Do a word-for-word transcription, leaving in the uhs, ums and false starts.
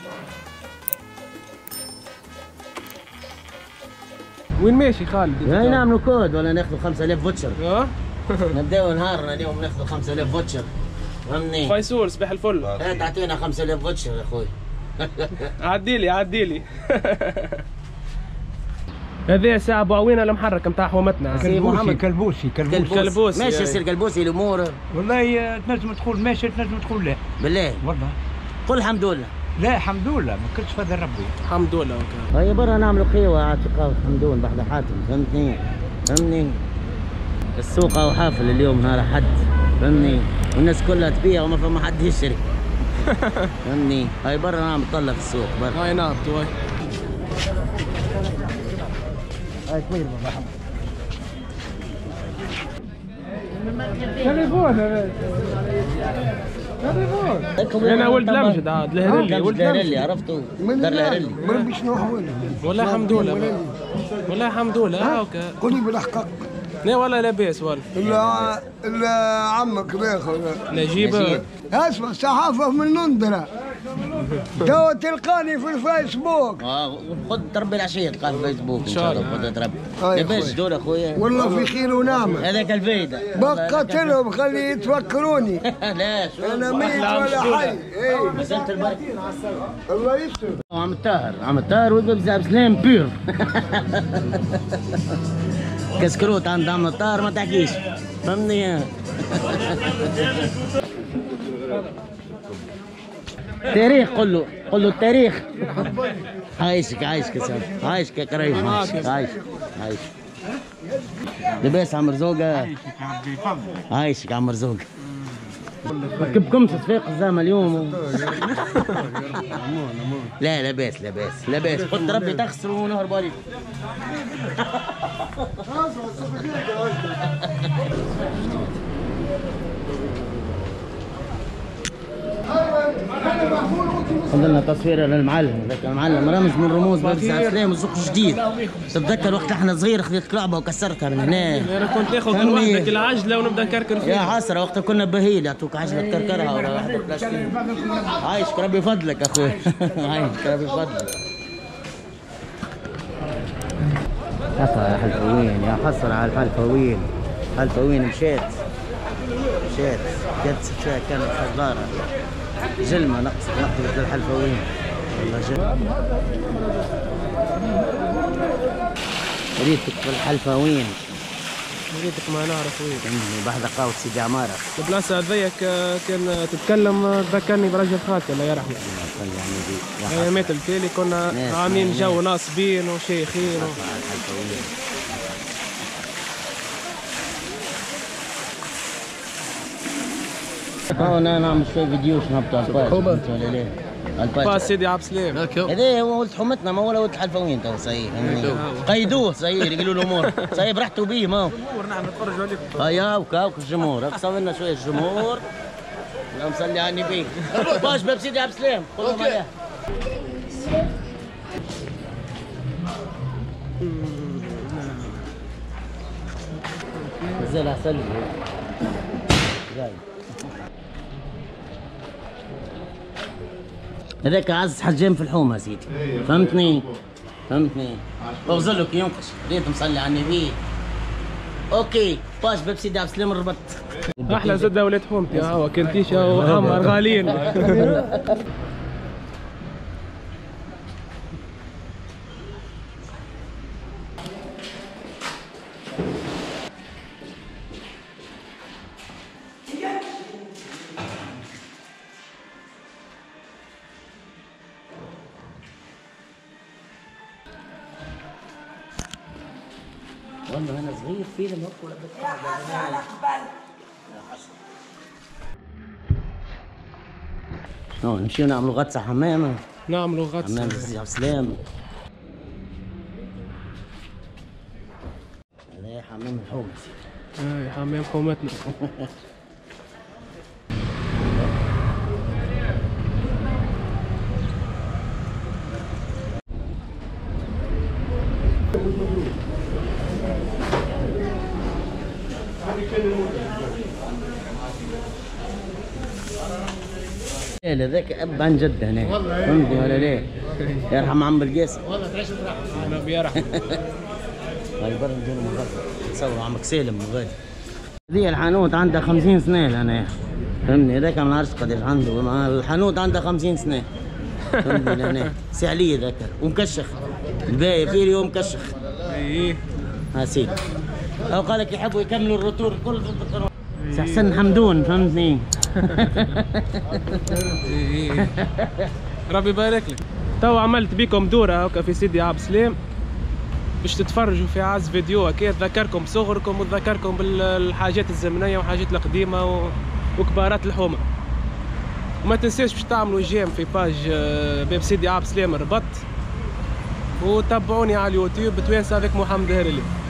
وين ماشي خالد؟ يعني نعملوا كود ولا ناخذوا خمسة آلاف فوتشر؟ اه نبداو نهارنا اليوم ناخذوا خمسة آلاف فوتشر. فهمني؟ فيصول صباح الفل. لا تعطينا خمسة آلاف فوتشر يا اخوي. عديلي عديلي. هذه ساعة ابو عوينة المحرك نتاع حومتنا. كلبوسي كلبوسي كلبوسي كلبوسي ماشي يصير كلبوسي الامور. والله تنجم تقول ماشي تنجم تقول لا. بالله والله قل الحمد لله. لا الحمد لله ما كنتش فضل ربي. الحمد لله. هيا برا نعملوا قهوة عاد قهوة حمدون بحدا حاتم. فهمتني؟ فهمني؟ السوق او حافل اليوم نهار حد. فهمني؟ والناس كلها تبيع وما فما حد يشتري. فهمني؟ هاي برا نعمل طلة في السوق برا. هاي نعم توي. هاي كبير تليفون تليفون. انا ولد لمجد عاد الهرلي ولد الهرلي عرفتوا؟ دار الهرلي. مربي شنو احوالك؟ والله الحمد لله. والله الحمد لله هاكا. قولي بالحق. لا والله لاباس والله. الا الا عمك باخذ نجيب. اسمع صحافه من نندره. تو تلقاني في الفيسبوك. اه خذ تربي العشيه تلقاه في الفيسبوك ان شاء الله. خذ تربي. لاباس دول اخويا. والله في خير ونعمه. هذاك الفايده. بقتلهم خلي يتفكروني. لا شو انا ميت ولا حي. اي مسألة البركة. الله يستر. عم الطاهر عم الطاهر ويبقى عبد السلام بير. كسكروت عند عم الطاهر ما تحكيش. فهمني؟ تاريخ قل له قل له التاريخ. عايشك عايشك يا سيدي عايشك يا كريم عايشك عايشك عايشك. لباس عم مرزوقة. عايشك عم مرزوقة. ركبكمش صفيق الزامة اليوم. لا لاباس لاباس لاباس. قلت ربي تخسروا ونهربوا عليكم. عندنا تصويره للمعلم. ذاك المعلم رمز من رموز باب السلام والسوق الجديد. تتذكر وقت احنا صغير خذيت كلعبه وكسرتها من هنا. انا كنت ناخذ من وحدك العجله ونبدا نكركر فيها. يا حسره وقت كنا بهيل يعطوك عجله تكركرها ولا واحده بلاستيك. عايشك ربي يفضلك اخوي. عايشك ربي يفضلك. حسره على الحلفوين يا حسره على الحلفوين. الحلفوين مشات مشات جت فيها كانت خضاره. جلمه نقصت نقصت الحلفوين والله جلمه. ريتك في الحلفوين. ريتك ما نعرف وين. بحذا قاوة سيدي عمارة. البلاصة هذيك كان تتكلم ذكرني برجل خالتي الله يرحمه. ايامات التالي كنا عاملين جو ناصبين وشيخين. هنا نعمل شوي فيديو نهبطوا على الباص ولا لا؟ باص سيدي عبد السلام. هذا هو ولد حومتنا ما ولا ولد الحلفوين تو صحيح. قيدوه صحيح يقولوا له امور صحيح برحتوا بيه ما هو. الجمهور نحن نتفرجوا عليكم. هيا وكاوك الجمهور اقسم لنا شويه الجمهور. اللهم صل على النبي. باش باب سيدي عبد السلام قول لهم عليها. مازال عسل جاي. هذاك عز حجام في الحومه سيدي. فهمتني؟ فهمتني؟ اغزلك ينقش ريت مصلي على النبي. اوكي باش باب سيدي عبد السلام الربط. احلى زده ولاد حومتي هو كنتيشه وعمر غاليين. والله انا صغير فيلم هيك ولا بتفرج. شنو نمشيو نعملوا غطسه حمامه. نعملوا غطسه حمام سيدي عبد السلام. هذا حمام الحومه سيدي. اي حمام حومتنا. العائله ذاك اب عن جد هنا، فهمتني ولا لا؟ يرحم عم القاسم. والله تعيش وترحم. ربي يرحم. هاي برا نجينا من غادي تصوروا عمك سالم من غادي. هذه الحانوت عندها خمسين سنه لهنا، فهمني؟ هذاك ما نعرفش قداش عنده، الحانوت عندها خمسين سنه. فهمني لهنا، سي علي ذاك ومكشخ. الباقي فيري ومكشخ. ايه. ها سيدي. أو قال لك يحبوا يكملوا الروتور الكل ضد القانون. سي حسن حمدون، فهمتني؟ ايه. ربي يبارك لك. تو عملت بيكم دوره هكا في سيدي عبد السلام باش تتفرجوا في عز فيديو هكا تذكركم صغركم وتذكركم بالحاجات الزمنيه والحاجات القديمه و... وكبارات الحومه. وما تنساش باش تعملوا جيم في باج باب سيدي عبد السلام الربط، وتابعوني على اليوتيوب توانسه افيك محمد هرلي.